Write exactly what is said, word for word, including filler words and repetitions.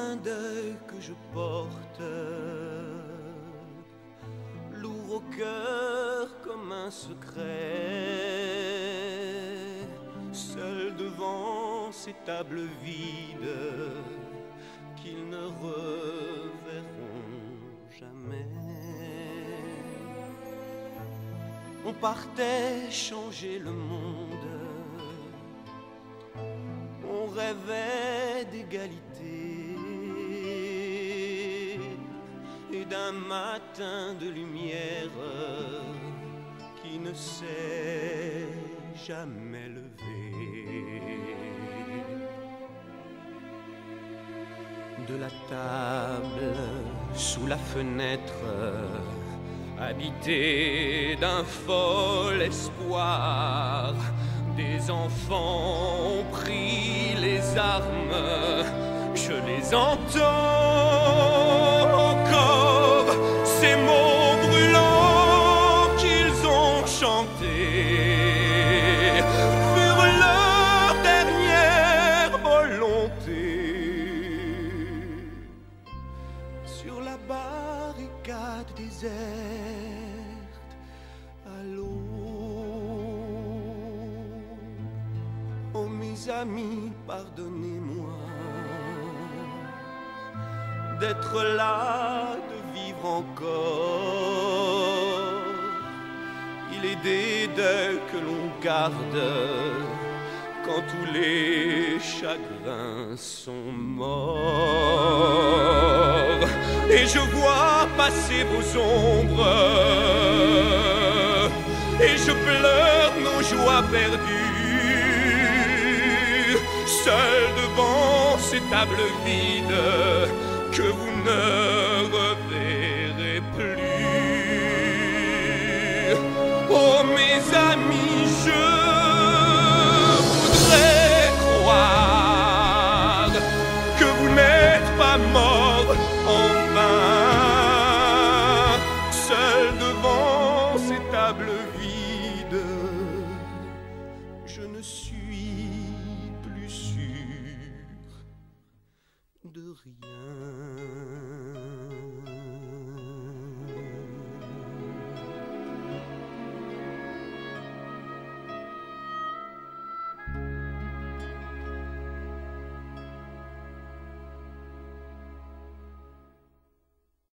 un deuil que je porte, lourd au cœur comme un secret, seul devant ces tables vides qu'ils ne reverront jamais. On partait changer le monde, on rêvait d'égalité et d'un matin de lumière qui ne s'est jamais levé. De la table sous la fenêtre, habité d'un fol espoir, des enfants ont pris les armes, je les entends encore, ces mots brûlants qu'ils ont chantés furent leur dernière volonté. Sur la barricade déserte, à l'aube, oh mes amis, pardonnez-moi d'être là, de vivre encore. Il est des deuils que l'on garde quand tous les chagrins sont morts. Et je vois passer vos ombres, et je pleure nos joies perdues, seul devant ces tables vides que vous ne reverrez plus. Oh mes amis, je voudrais croire que vous n'êtes pas morts en vain, seul devant ces tables vides. Je ne suis plus sûr de rien.